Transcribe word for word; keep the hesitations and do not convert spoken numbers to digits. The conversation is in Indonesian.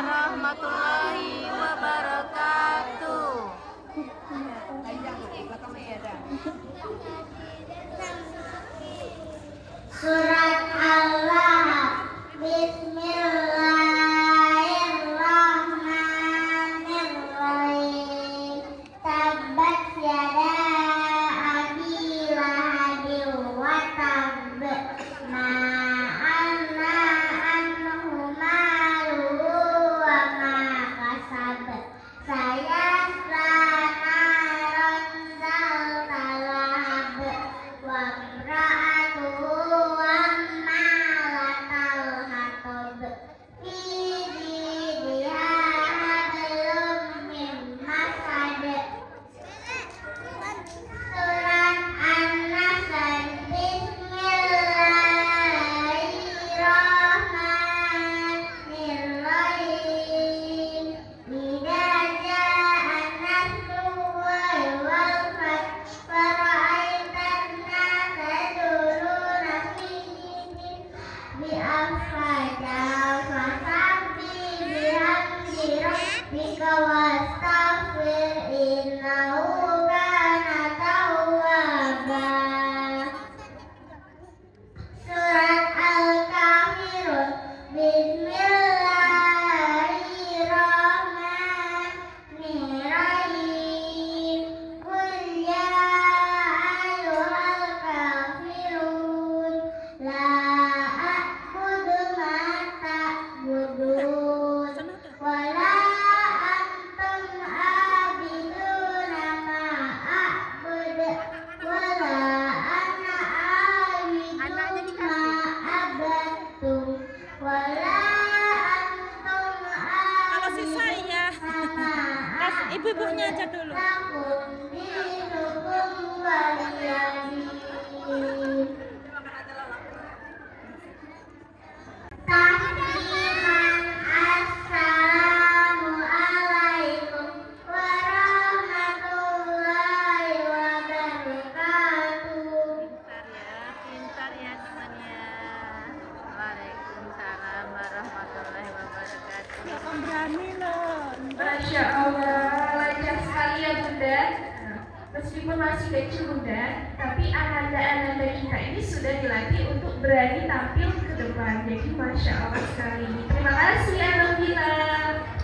warahmatullahi wabarakatuh. Surat Al-Lahab. Bismillahirrahmanirrahim. Tabbat yada abi lahabin wa tabb. Ma anna anhu maluhu wa ma kasab. Sayasla naran zata lahab. Wa imra'atuhu wastaghfir innahu kana tawwaba. Surat Al-Kafirun. Bismillahirrahmanirrahim. Qul ya ayyuhal kafirun la a'budu ma ta'budun wala ibu-ibunya aja dulu. Tahlilan assalamu alaikum warahmatullahi wabarakatuh. Pintar ya, pintar ya temannya. Waalaikumsalam warahmatullahi wabarakatuh. Berani loh. Masya Allah, lancar sekali ya Bunda. Meskipun masih kecil Bunda, tapi ananda-ananda kita ini sudah dilatih untuk berani tampil ke depan. Jadi Masya Allah sekali. Terima kasih Alhamdulillah.